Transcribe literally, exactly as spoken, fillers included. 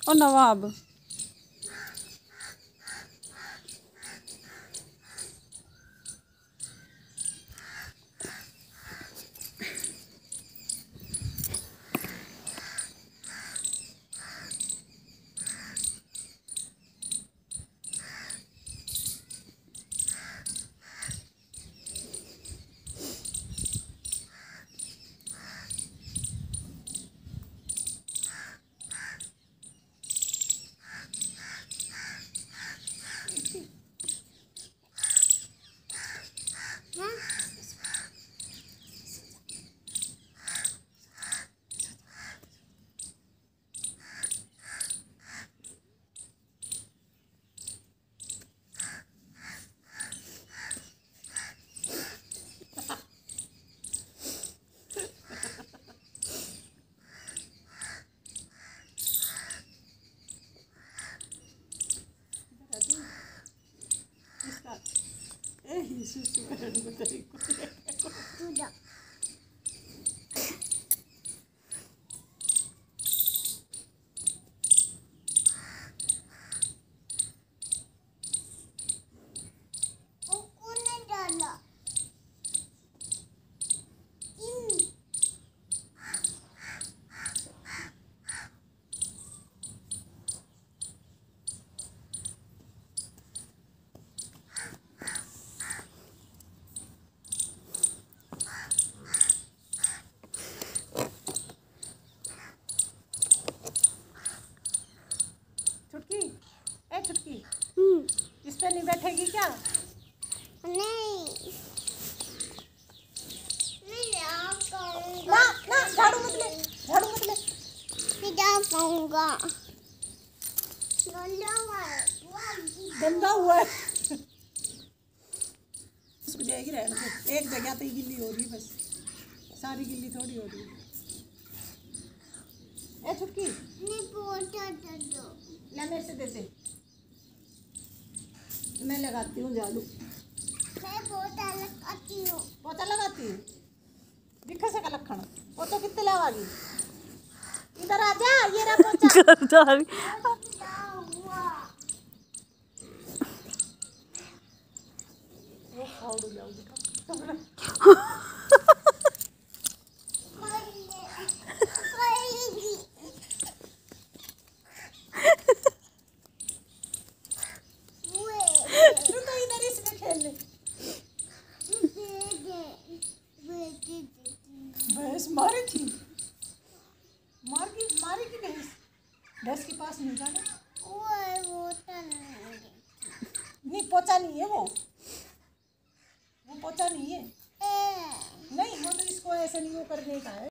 और नवाब छुटकी, ए छुटकी, इस पे नहीं बैठेगी क्या? नहीं ना ना, झाड़ू मत ले, झाड़ू मत ले। पाऊंगा गंदा हुआ है। जाएगी रहने दो, एक जगह तो ही गिल्ली हो रही है बस, सारी गिल्ली थोड़ी हो रही है। ए छुटकी, ले मेरे से दे दे, मैं लगाती हूँ झाड़ू। मैं पोछा लगाती हूँ। पोछा लगाती है, दिखा से का लखन, वो तो कितने लगागी? इधर आ जा, ये रहा पोछा। वो फाड़ जाओ दिखा। भैंस मारी थी, मार की मारी की भैंस, भैंस के पास नहीं जाना। वो नहीं, पोछा नहीं है वो, वो पोछा नहीं है। नहीं, वो तो इसको ऐसे नहीं वो करने का है।